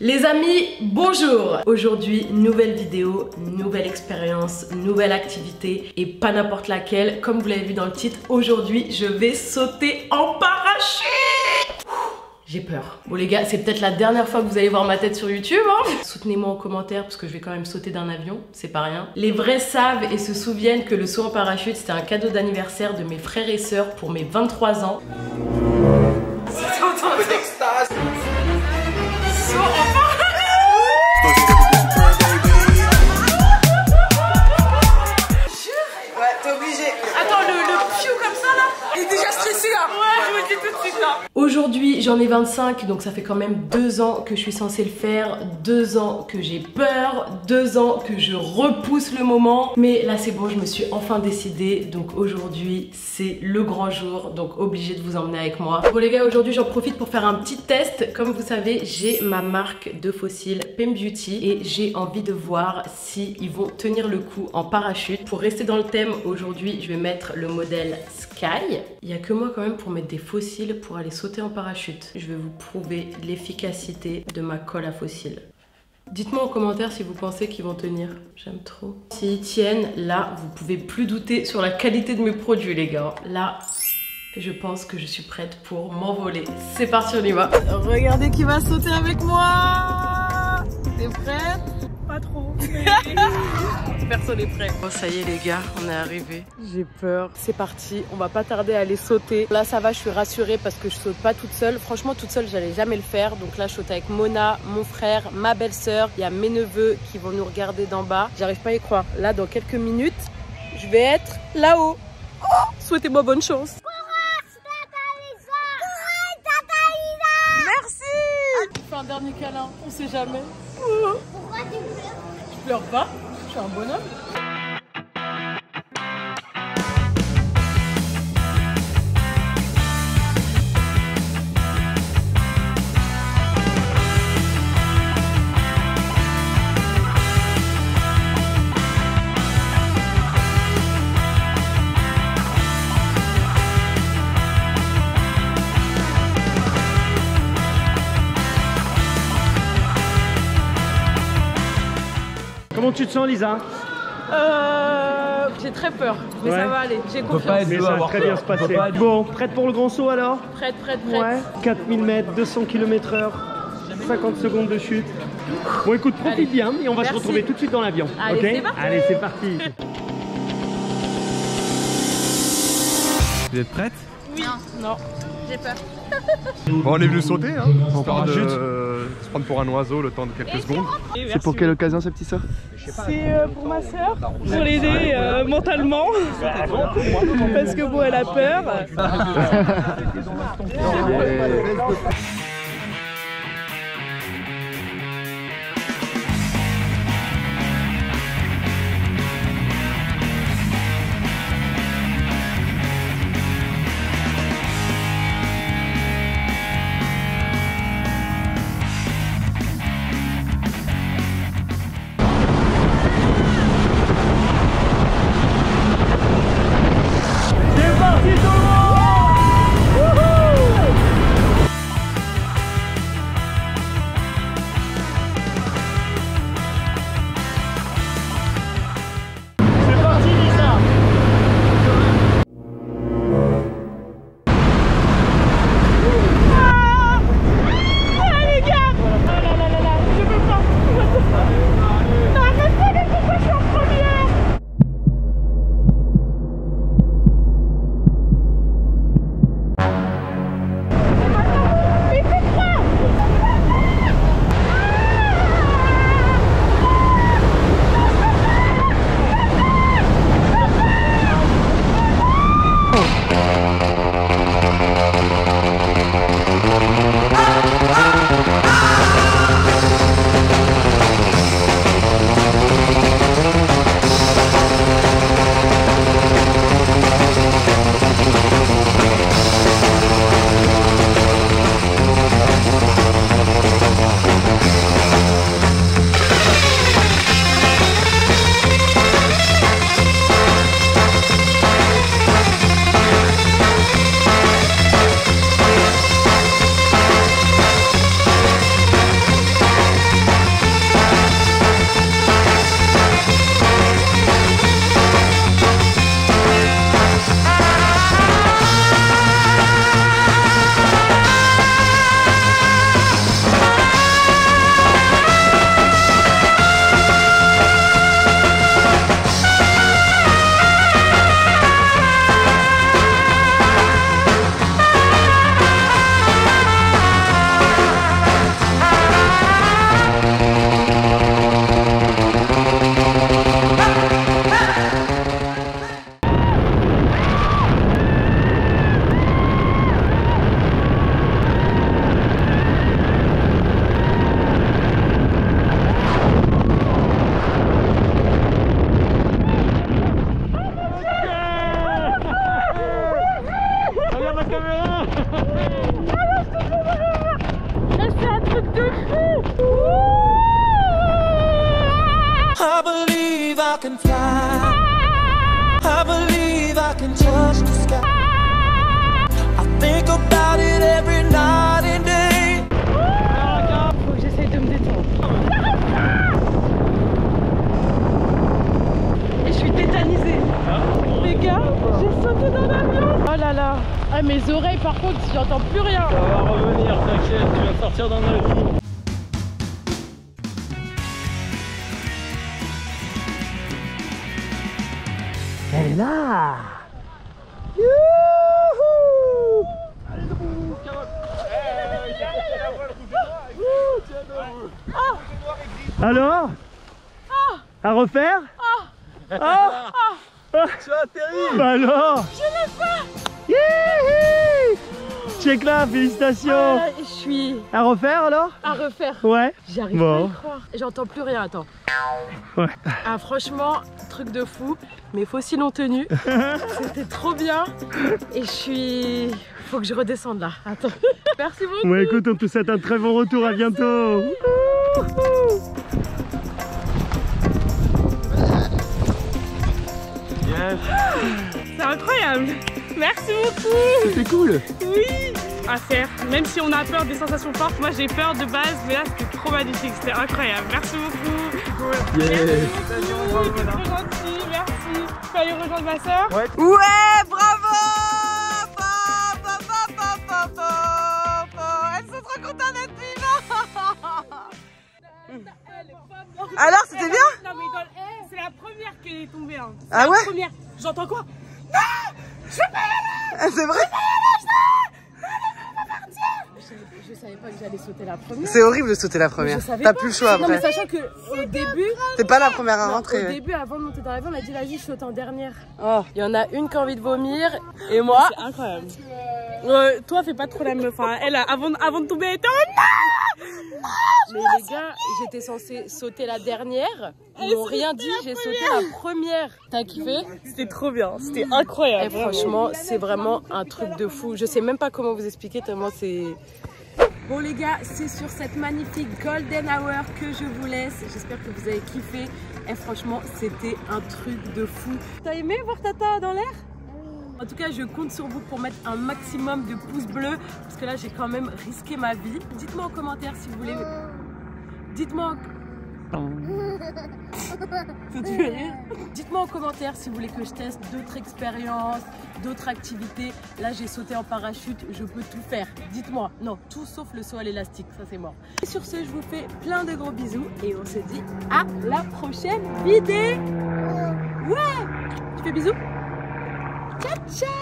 Les amis, bonjour! Aujourd'hui, nouvelle vidéo, nouvelle expérience, nouvelle activité et pas n'importe laquelle. Comme vous l'avez vu dans le titre, aujourd'hui, je vais sauter en parachute! J'ai peur. Bon les gars, c'est peut-être la dernière fois que vous allez voir ma tête sur YouTube, hein. Soutenez-moi en commentaire parce que je vais quand même sauter d'un avion, c'est pas rien. Les vrais savent et se souviennent que le saut en parachute, c'était un cadeau d'anniversaire de mes frères et sœurs pour mes 23 ans. Un peu d'extase. Saut en parachute. Ouais, t'es obligé. Attends, le piou comme ça là, il est déjà stressé là. Ouais, je vous le dis tout de suite là. Aujourd'hui, j'en ai 25, donc ça fait quand même 2 ans que je suis censée le faire, 2 ans que j'ai peur, 2 ans que je repousse le moment. Mais là, c'est bon, je me suis enfin décidée. Donc aujourd'hui, c'est le grand jour, donc obligée de vous emmener avec moi. Bon les gars, aujourd'hui, j'en profite pour faire un petit test. Comme vous savez, j'ai ma marque de fossiles Pem Beauty et j'ai envie de voir si ils vont tenir le coup en parachute. Pour rester dans le thème, aujourd'hui, je vais mettre le modèle Sky. Il n'y a que moi quand même pour mettre des fossiles pour aller sauter en parachute. Je vais vous prouver l'efficacité de ma colle à fossiles. Dites-moi en commentaire si vous pensez qu'ils vont tenir. J'aime trop. S'ils tiennent, là, vous pouvez plus douter sur la qualité de mes produits, les gars. Là, je pense que je suis prête pour m'envoler. C'est parti, on y va. Regardez qui va sauter avec moi. T'es prête? Pas trop. Personne n'est prêt. Bon, ça y est les gars, on est arrivé. J'ai peur. C'est parti. On va pas tarder à aller sauter. Là, ça va, je suis rassurée parce que je saute pas toute seule. Franchement, toute seule, j'allais jamais le faire. Donc là, je saute avec Mona, mon frère, ma belle-sœur. Il y a mes neveux qui vont nous regarder d'en bas. J'arrive pas à y croire. Là, dans quelques minutes, je vais être là-haut. Oh, souhaitez-moi bonne chance. Merci. Je fais un dernier câlin. On sait jamais. Pourquoi tu pleures? Je pleure pas. Je suis un bonhomme. Comment tu te sens, Lisa? J'ai très peur, mais Ouais. ça va aller, j'ai confiance. Mais ça va très bien se passer. Bon, prête pour le grand saut alors? Prête. Ouais. 4000 mètres, 200 km/h, 50 secondes de chute. Bon écoute, profite Allez. bien et on va Merci. se retrouver tout de suite dans l'avion. Allez, Ok? c'est parti. Allez, c'est parti. Vous êtes prête? Oui. Non, j'ai peur. Bon, on est venu sauter, hein, histoire parachute. de se prendre pour un oiseau le temps de quelques secondes. C'est pour quelle occasion, sa petite sœur? C'est pour ma soeur, pour l'aider mentalement, parce que bon, elle a peur. I can fly. I believe I can touch the sky. I think about it every night and day. Faut que j'essaye de me détendre. Et je suis tétanisée. Les gars, j'ai sauté dans l'avion. Oh là là. Ah, mes oreilles par contre, j'entends plus rien. Ça va revenir, t'inquiète, tu vas sortir d'un avion. Elle est là. Youhou. Alors, à refaire. Tu as atterri. Bah alors. Je l'ai fait. Youhou. Check là, félicitations. Je suis À refaire alors. à refaire. Ouais. J'arrive Bon. pas à y croire. J'entends plus rien, attends. Ouais. Ah franchement, truc de fou. Mes fossiles ont tenu. C'était trop bien. Et je suis... Faut que je redescende là. Attends. Merci beaucoup. Bon écoute, on te souhaite un très bon retour, à bientôt. C'est incroyable. Merci beaucoup. C'était cool. Oui. À faire. Même si on a peur des sensations fortes, moi j'ai peur de base, mais là c'était trop magnifique, c'était incroyable. Merci beaucoup. Yeah. Merci beaucoup. C'est trop gentil, merci. Je peux aller rejoindre ma soeur. Ouais, bravo! Elles sont trop contentes d'être vivants. Alors, c'était bien? Non mais c'est la première qui est tombée. Hein. Ah ouais? La première. J'entends quoi? C'est vrai? Je savais pas que j'allais sauter la première. C'est horrible de sauter la première. T'as plus le choix Non mais après. sachant que au début... T'es pas la première à Non, rentrer. au début, avant de monter dans l'avion, on a dit vas-y, je saute en dernière. Oh, il y en a une qui a envie de vomir et moi. C'est incroyable. Toi fais pas trop la meuf. Hein. Elle avant de tomber, elle était Mais les gars, j'étais censée sauter la dernière. Ils m'ont rien dit, j'ai sauté la première. T'as kiffé? C'était trop bien, c'était incroyable. Et franchement, c'est vraiment un truc de fou. Je sais même pas comment vous expliquer tellement c'est... Bon les gars, c'est sur cette magnifique Golden Hour que je vous laisse. J'espère que vous avez kiffé. Et franchement, c'était un truc de fou. T'as aimé voir Tata dans l'air? En tout cas, je compte sur vous pour mettre un maximum de pouces bleus. Parce que là, j'ai quand même risqué ma vie. Dites-moi en commentaire si vous voulez... Dites-moi... Dites-moi en commentaire si vous voulez que je teste d'autres expériences, d'autres activités. Là, j'ai sauté en parachute, je peux tout faire. Dites-moi. Non, tout sauf le saut à l'élastique, ça c'est mort. Et sur ce, je vous fais plein de gros bisous et on se dit à la prochaine vidéo. Ouais. Tu fais bisous? Ciao, ciao.